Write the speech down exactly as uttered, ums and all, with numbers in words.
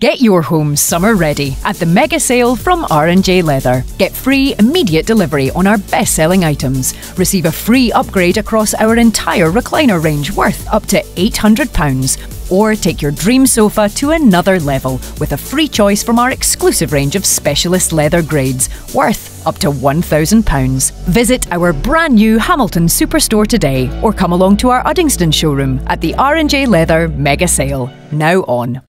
Get your home summer ready at the mega sale from R and J Leather. Get free immediate delivery on our best-selling items. Receive a free upgrade across our entire recliner range worth up to eight hundred pounds. Or take your dream sofa to another level with a free choice from our exclusive range of specialist leather grades worth up to one thousand pounds. Visit our brand new Hamilton Superstore today or come along to our Uddingston showroom at the R and J Leather Mega Sale. Now on.